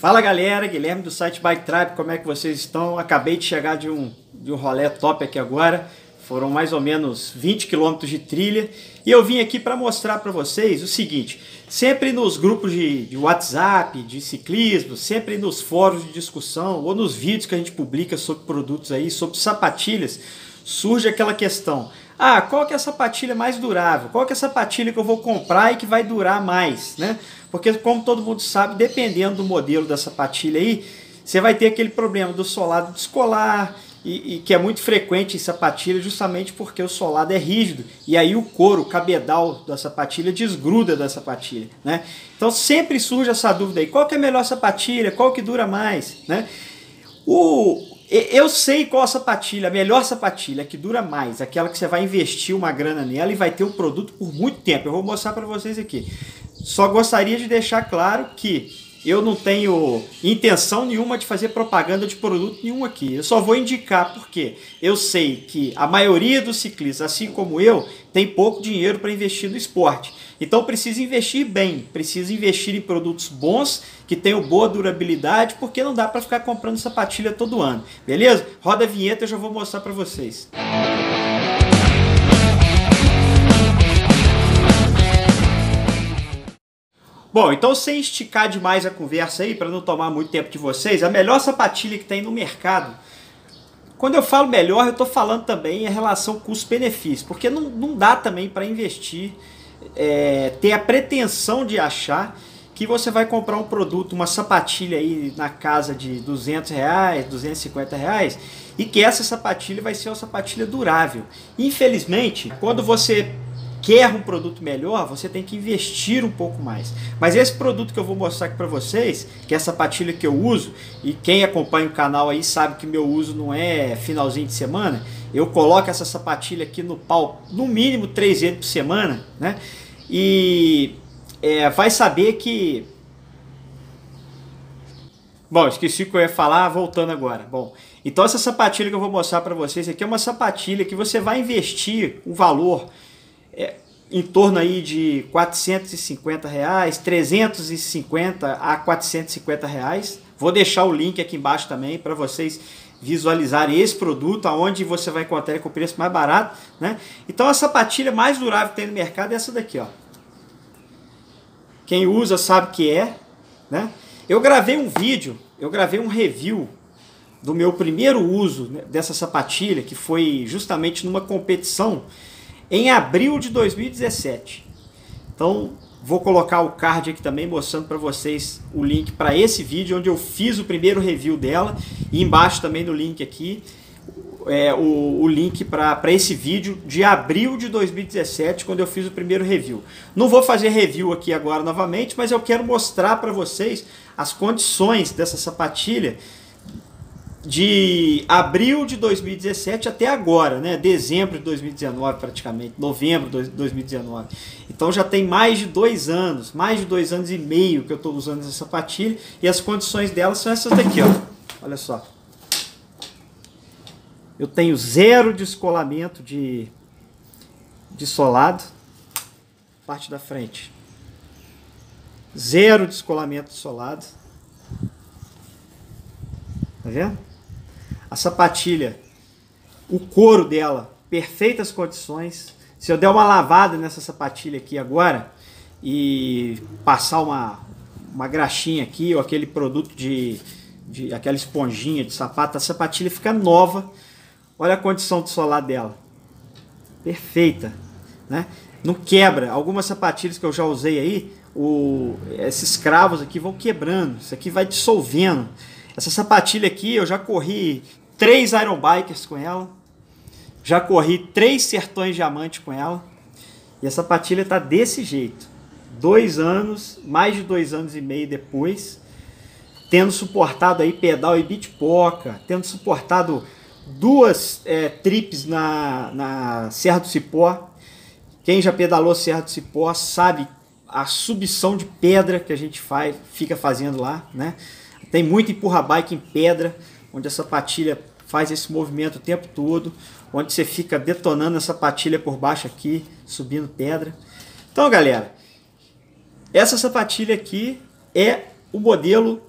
Fala galera, Guilherme do site Bike Tribe, como é que vocês estão? Acabei de chegar de um rolê top aqui agora, foram mais ou menos 20 km de trilha e eu vim aqui para mostrar para vocês o seguinte, sempre nos grupos de WhatsApp, de ciclismo, sempre nos fóruns de discussão ou nos vídeos que a gente publica sobre produtos aí, sobre sapatilhas, surge aquela questão, qual que é a sapatilha mais durável? Qual que é a sapatilha que eu vou comprar e que vai durar mais, né? Porque como todo mundo sabe, dependendo do modelo da sapatilha aí, você vai ter aquele problema do solado descolar, e que é muito frequente em sapatilha justamente porque o solado é rígido e aí o couro, o cabedal da sapatilha desgruda da sapatilha, né? Então sempre surge essa dúvida aí, qual que é a melhor sapatilha, qual que dura mais, né? Eu sei qual a melhor sapatilha que dura mais, aquela que você vai investir uma grana nela e vai ter um produto por muito tempo. Eu vou mostrar para vocês aqui. Só gostaria de deixar claro que eu não tenho intenção nenhuma de fazer propaganda de produto nenhum aqui. Eu só vou indicar porque eu sei que a maioria dos ciclistas, assim como eu, tem pouco dinheiro para investir no esporte. Então precisa investir bem, precisa investir em produtos bons, que tenham boa durabilidade, porque não dá para ficar comprando sapatilha todo ano. Beleza? Roda a vinheta e eu já vou mostrar para vocês. Bom, então sem esticar demais a conversa aí, para não tomar muito tempo de vocês, a melhor sapatilha que tem no mercado, quando eu falo melhor, eu estou falando também em relação custo-benefício, porque não dá também para investir, ter a pretensão de achar que você vai comprar um produto, uma sapatilha aí na casa de R$200, R$250, e que essa sapatilha vai ser uma sapatilha durável. Infelizmente, quando você quer um produto melhor, você tem que investir um pouco mais. Mas esse produto que eu vou mostrar aqui para vocês, que é a sapatilha que eu uso, e quem acompanha o canal aí sabe que meu uso não é finalzinho de semana, eu coloco essa sapatilha aqui no pau no mínimo 3 vezes por semana, né? E vai saber que... Bom, esqueci o que eu ia falar, voltando agora. Bom, então essa sapatilha que eu vou mostrar para vocês aqui é uma sapatilha que você vai investir um valor em torno aí de R$450, 350 a R$450. Vou deixar o link aqui embaixo também para vocês visualizarem esse produto, aonde você vai encontrar ele com preço mais barato, né? Então a sapatilha mais durável que tem no mercado é essa daqui, ó. Quem usa sabe que é, né? Eu gravei um vídeo, eu gravei um review do meu primeiro uso, né, dessa sapatilha, que foi justamente numa competição em abril de 2017. Então vou colocar o card aqui também mostrando para vocês o link para esse vídeo onde eu fiz o primeiro review dela, e embaixo também no link aqui o link para esse vídeo de abril de 2017, quando eu fiz o primeiro review. Não vou fazer review aqui agora novamente, mas eu quero mostrar para vocês as condições dessa sapatilha de abril de 2017 até agora, né? Dezembro de 2019 praticamente, novembro de 2019. Então já tem mais de 2 anos, mais de 2 anos e meio que eu estou usando essa sapatilha, e as condições dela são essas daqui, ó. Olha só. Eu tenho 0 descolamento de solado, parte da frente. 0 descolamento de solado. Tá vendo? A sapatilha, o couro dela, perfeitas condições. Se eu der uma lavada nessa sapatilha aqui agora e passar uma graxinha aqui, ou aquele produto aquela esponjinha de sapato, a sapatilha fica nova. Olha a condição de solado dela. Perfeita, né? Não quebra. Algumas sapatilhas que eu já usei aí, esses cravos aqui vão quebrando. Isso aqui vai dissolvendo. Essa sapatilha aqui, eu já corri 3 Iron Bikers com ela. Já corri 3 Sertões Diamante com ela. E a sapatilha está desse jeito. 2 anos, mais de 2 anos e meio depois. Tendo suportado aí pedal e bitpoca. Tendo suportado 2 trips na Serra do Cipó. Quem já pedalou Serra do Cipó sabe a subição de pedra que a gente fica fazendo lá, né? Tem muito empurra-bike em pedra, onde a sapatilha faz esse movimento o tempo todo, onde você fica detonando a sapatilha por baixo aqui, subindo pedra. Então, galera, essa sapatilha aqui é o modelo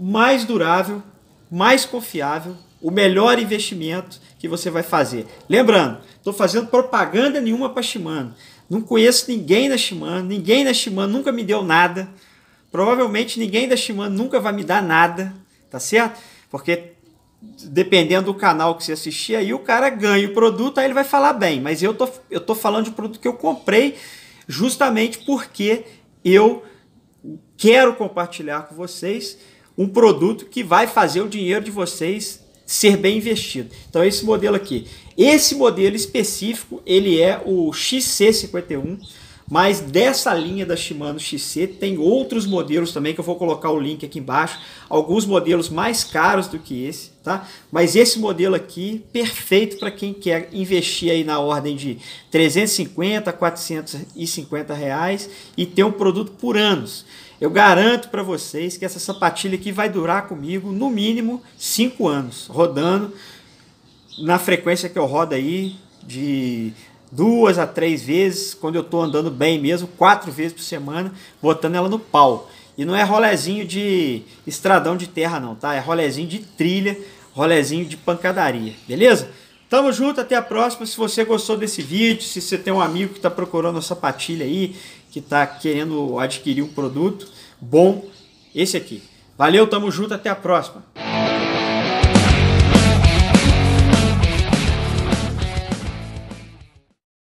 mais durável, mais confiável, o melhor investimento que você vai fazer. Lembrando, estou fazendo propaganda nenhuma para a Shimano. Não conheço ninguém da Shimano nunca me deu nada. Provavelmente ninguém da Shimano nunca vai me dar nada, tá certo? Porque dependendo do canal que você assistir, aí o cara ganha o produto, aí ele vai falar bem. Mas eu tô falando de produto que eu comprei justamente porque eu quero compartilhar com vocês um produto que vai fazer o dinheiro de vocês ser bem investido. Então esse modelo aqui. Esse modelo específico, ele é o XC51, mas dessa linha da Shimano XC tem outros modelos também que eu vou colocar o link aqui embaixo. Alguns modelos mais caros do que esse, tá? Mas esse modelo aqui, perfeito para quem quer investir aí na ordem de 350, 450 reais e ter um produto por anos. Eu garanto para vocês que essa sapatilha aqui vai durar comigo no mínimo 5 anos, rodando na frequência que eu rodo aí, de 2 a 3 vezes, quando eu estou andando bem mesmo, 4 vezes por semana, botando ela no pau. E não é rolezinho de estradão de terra não, tá? É rolezinho de trilha, rolezinho de pancadaria, beleza? Tamo junto, até a próxima. Se você gostou desse vídeo, se você tem um amigo que está procurando uma sapatilha aí, que está querendo adquirir um produto bom, esse aqui. Valeu, tamo junto, até a próxima.